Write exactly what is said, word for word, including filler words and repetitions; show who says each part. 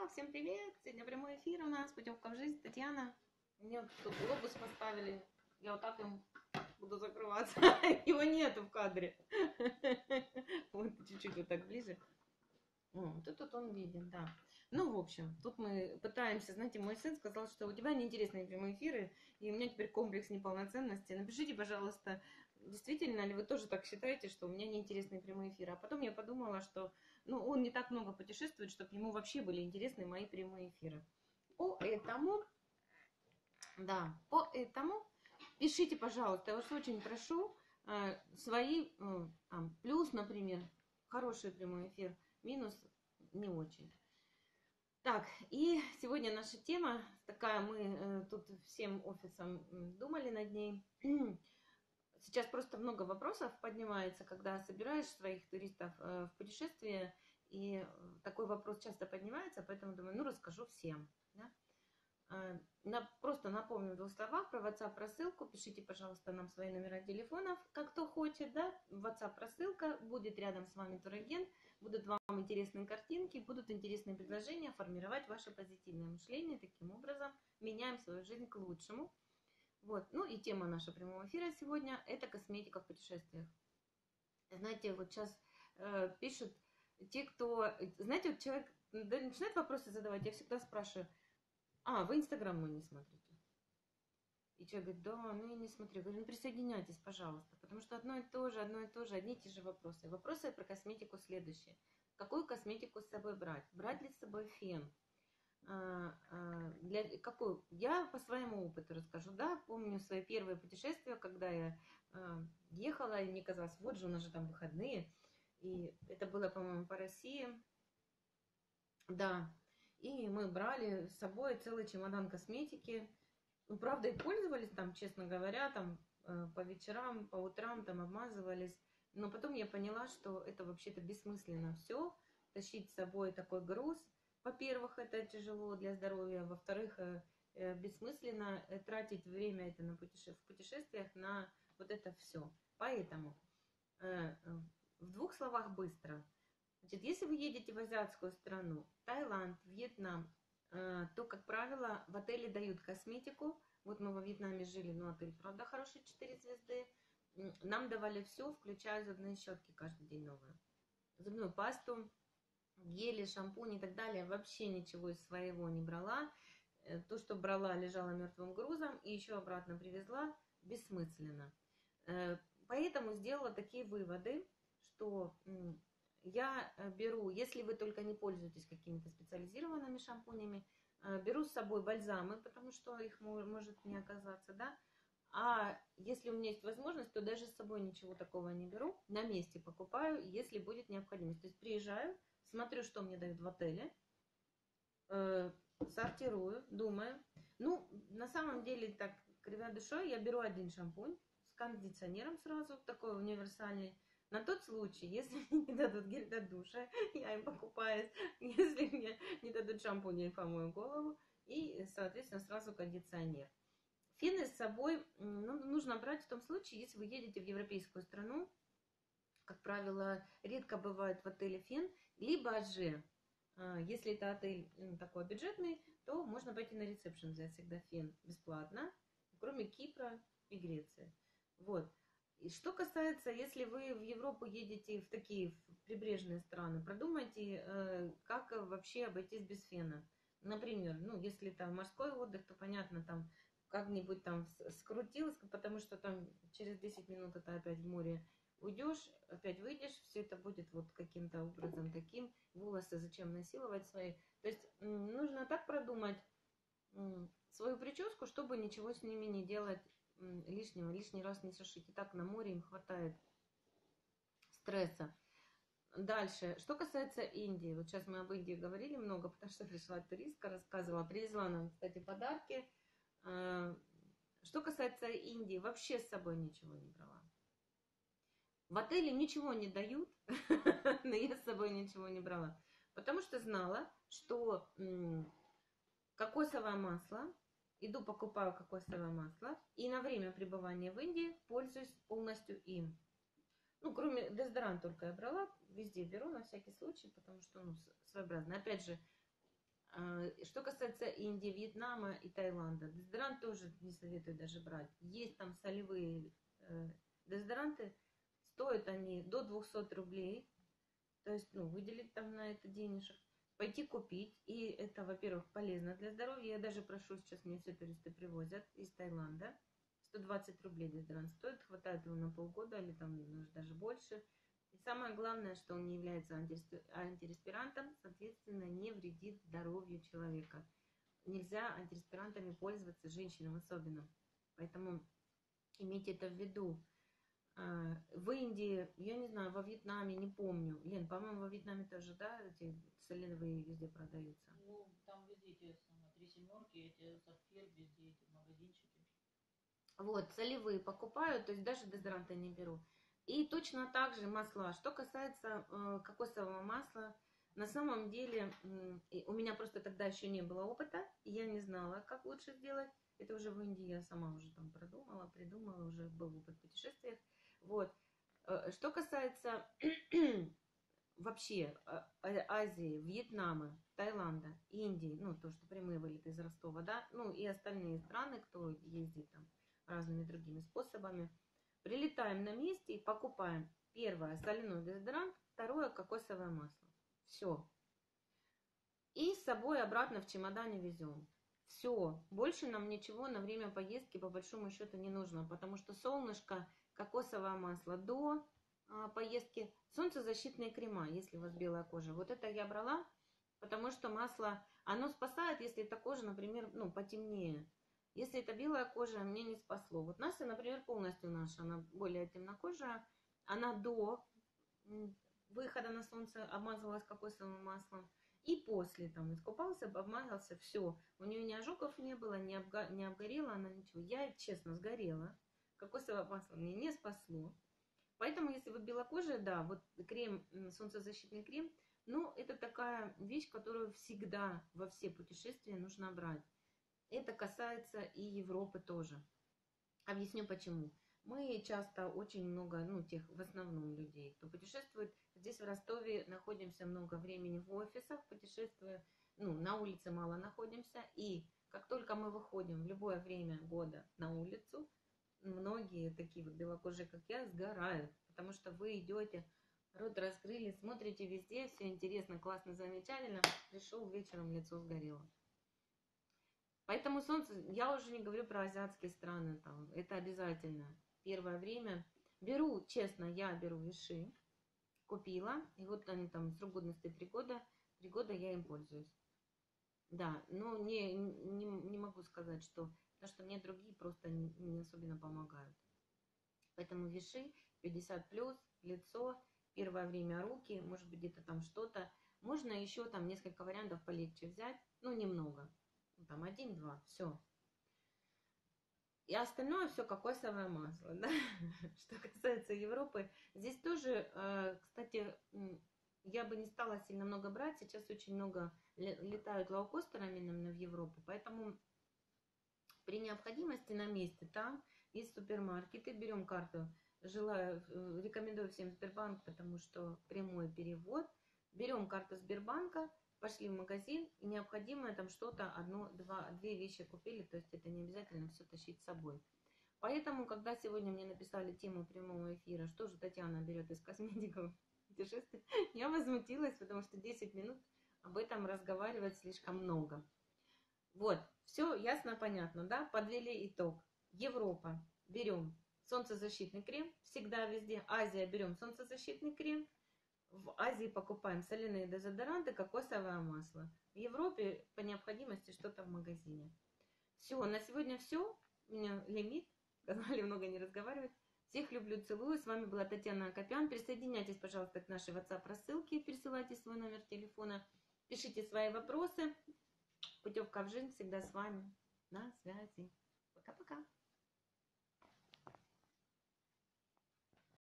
Speaker 1: Да, всем привет! Сегодня прямой эфир у нас, путевка в жизнь, Татьяна. Мне вот тут глобус поставили, я вот так им буду закрываться, его нету в кадре. Вот чуть-чуть вот так ближе. Тут, тут он виден, да. Ну, в общем, тут мы пытаемся, знаете, мой сын сказал, что у тебя неинтересные прямые эфиры, и у меня теперь комплекс неполноценности. Напишите, пожалуйста, действительно ли вы тоже так считаете, что у меня неинтересные прямые эфиры. А потом я подумала, что ну, он не так много путешествует, чтобы ему вообще были интересны мои прямые эфиры. Поэтому, да, поэтому пишите, пожалуйста, я вас очень прошу, свои, там, плюс, например, хороший прямой эфир, минус не очень. Так, и сегодня наша тема такая, мы э, тут всем офисом думали над ней. Сейчас просто много вопросов поднимается, когда собираешь своих туристов э, в путешествие, и такой вопрос часто поднимается, поэтому думаю, ну расскажу всем. Да? Э, на, просто напомню в двух словах про WhatsApp рассылку. Пишите, пожалуйста, нам свои номера телефонов, как кто хочет, да. WhatsApp рассылка, будет рядом с вами турагент, будут вам интересные картинки, будут интересные предложения, формировать ваше позитивное мышление. Таким образом меняем свою жизнь к лучшему. Вот. Ну и тема нашего прямого эфира сегодня – это косметика в путешествиях. Знаете, вот сейчас э, пишут те, кто… Знаете, вот человек начинает вопросы задавать, я всегда спрашиваю, а, вы Инстаграм мой не смотрите? И человек говорит, да, ну я не смотрю. Я говорю, ну присоединяйтесь, пожалуйста, потому что одно и то же, одно и то же, одни и те же вопросы. Вопросы про косметику следующие. Какую косметику с собой брать? Брать ли с собой фен? Для какой? Я по своему опыту расскажу. Да, помню свои первые путешествия, когда я ехала, и мне казалось, вот же у нас же там выходные. И это было, по-моему, по России. Да. И мы брали с собой целый чемодан косметики. Ну, правда, и пользовались там, честно говоря, там по вечерам, по утрам там обмазывались. Но потом я поняла, что это вообще-то бессмысленно все. Тащить с собой такой груз. Во-первых, это тяжело для здоровья. Во-вторых, бессмысленно тратить время это на путеше... в путешествиях на вот это все. Поэтому в двух словах быстро. Значит, если вы едете в азиатскую страну, Таиланд, Вьетнам, то, как правило, в отеле дают косметику. Вот мы во Вьетнаме жили, но отель, правда, хороший, четыре звезды. Нам давали все, включая зубные щетки каждый день новые. Зубную пасту, гели, шампунь и так далее. Вообще ничего из своего не брала. То, что брала, лежало мертвым грузом и еще обратно привезла, бессмысленно. Поэтому сделала такие выводы, что я беру, если вы только не пользуетесь какими-то специализированными шампунями, беру с собой бальзамы, потому что их может не оказаться, да. А если у меня есть возможность, то даже с собой ничего такого не беру. На месте покупаю, если будет необходимость. То есть приезжаю, смотрю, что мне дают в отеле, э, сортирую, думаю. Ну, на самом деле, так, кривя душой, я беру один шампунь с кондиционером сразу, такой универсальный. На тот случай, если мне не дадут гель для душа, я им покупаю. Если мне не дадут шампунь, я им помою голову. И, соответственно, сразу кондиционер. Фены с собой ну, нужно брать в том случае, если вы едете в европейскую страну. Как правило, редко бывает в отеле фен. Либо же, если это отель такой бюджетный, то можно пойти на ресепшн взять всегда фен бесплатно. Кроме Кипра и Греции. Вот. И что касается, если вы в Европу едете в такие в прибрежные страны, продумайте, как вообще обойтись без фена. Например, ну, если там морской отдых, то понятно, там как-нибудь там скрутилось, потому что там через десять минут это опять в море уйдешь, опять выйдешь, все это будет вот каким-то образом таким. Волосы зачем насиловать свои? То есть нужно так продумать свою прическу, чтобы ничего с ними не делать лишнего, лишний раз не сушить. И так на море им хватает стресса. Дальше, что касается Индии. Вот сейчас мы об Индии говорили много, потому что пришла туристка, рассказывала, привезла нам, кстати, подарки. Что касается Индии, вообще с собой ничего не брала. В отеле ничего не дают, но я с собой ничего не брала. Потому что знала, что кокосовое масло, иду покупаю кокосовое масло, и на время пребывания в Индии пользуюсь полностью им. Ну, кроме дезодоранта только я брала, везде беру на всякий случай, потому что, ну, своеобразно. Опять же, А, Что касается Индии, Вьетнама и Таиланда, дезодорант тоже не советую даже брать. Есть там солевые э, дезодоранты, стоят они до двухсот рублей. То есть, ну, выделить там на это денежек, пойти купить. И это, во-первых, полезно для здоровья. Я даже прошу, сейчас мне все туристы привозят из Таиланда. сто двадцать рублей дезодорант стоит, хватает его на полгода или там даже больше. И самое главное, что он не является антиреспирантом, соответственно, не вредит здоровью человека. Нельзя антиреспирантами пользоваться женщинам особенно. Поэтому имейте это в виду. В Индии, я не знаю, во Вьетнаме, не помню. Лен, по-моему, во Вьетнаме тоже, да, эти соленые везде продаются?
Speaker 2: Ну, там везде эти самые три семерки, эти сапфир, везде эти магазинчики.
Speaker 1: Вот, солевые покупаю, то есть даже дезодоранта не беру. И точно так же масла. Что касается э, кокосового масла, на самом деле э, у меня просто тогда еще не было опыта, и я не знала, как лучше сделать. Это уже в Индии я сама уже там продумала, придумала, уже был опыт в путешествиях. Вот. Э, Что касается вообще а- а- Азии, Вьетнама, Таиланда, Индии, ну, то, что прямые вылеты из Ростова, да, ну, и остальные страны, кто ездит там разными другими способами. Прилетаем на месте и покупаем первое соляной дезодорант, второе кокосовое масло. Все. И с собой обратно в чемодане везем. Все. Больше нам ничего на время поездки по большому счету не нужно, потому что солнышко, кокосовое масло до а, поездки, солнцезащитные крема, если у вас белая кожа. Вот это я брала, потому что масло, оно спасает, если эта кожа, например, ну, потемнее. Если это белая кожа, мне не спасло. Вот Настя, например, полностью наша, она более темнокожая, она до выхода на солнце обмазалась кокосовым маслом. И после там искупался, обмазался, все. У нее ни ожогов не было, не, обго... не обгорела она ничего. Я, честно, сгорела. Кокосовое масло мне не спасло. Поэтому, если вы белокожая, да, вот крем, солнцезащитный крем, ну, это такая вещь, которую всегда во все путешествия нужно брать. Это касается и Европы тоже. Объясню почему. Мы часто очень много, ну, тех, в основном людей, кто путешествует, здесь в Ростове находимся много времени в офисах, путешествуя, ну, на улице мало находимся, и как только мы выходим в любое время года на улицу, многие такие вот белокожие, как я, сгорают, потому что вы идете, рот раскрыли, смотрите везде, все интересно, классно, замечательно, пришел вечером, лицо сгорело. Поэтому солнце, я уже не говорю про азиатские страны, там, это обязательно. Первое время беру, честно, я беру виши, купила, и вот они там срок годности три года, три года я им пользуюсь. Да, но не, не, не могу сказать, что, потому что мне другие просто не, не особенно помогают. Поэтому виши пятьдесят плюс, лицо, первое время руки, может быть где-то там что-то. Можно еще там несколько вариантов полегче взять, ну немного. Там один-два, все. И остальное все кокосовое масло. Да? Что касается Европы, здесь тоже, кстати, я бы не стала сильно много брать. Сейчас очень много летают лоукостерами именно в Европу, поэтому при необходимости на месте там есть супермаркеты. Берем карту. Желаю, рекомендую всем Сбербанк, потому что прямой перевод. Берем карту Сбербанка, пошли в магазин, и необходимое там что-то, одно, два, две вещи купили, то есть это не обязательно все тащить с собой. Поэтому, когда сегодня мне написали тему прямого эфира, что же Татьяна берет из косметиков путешествий, я возмутилась, потому что десять минут об этом разговаривать слишком много. Вот, все ясно, понятно, да? Подвели итог. Европа, берем солнцезащитный крем, всегда везде. Азия, берем солнцезащитный крем. В Азии покупаем соляные дезодоранты, кокосовое масло. В Европе по необходимости что-то в магазине. Все, на сегодня все. У меня лимит. Сказали много не разговаривать. Всех люблю, целую. С вами была Татьяна Акопян. Присоединяйтесь, пожалуйста, к нашей WhatsApp рассылке. Присылайте свой номер телефона. Пишите свои вопросы. Путевка в жизнь всегда с вами. На связи. Пока-пока.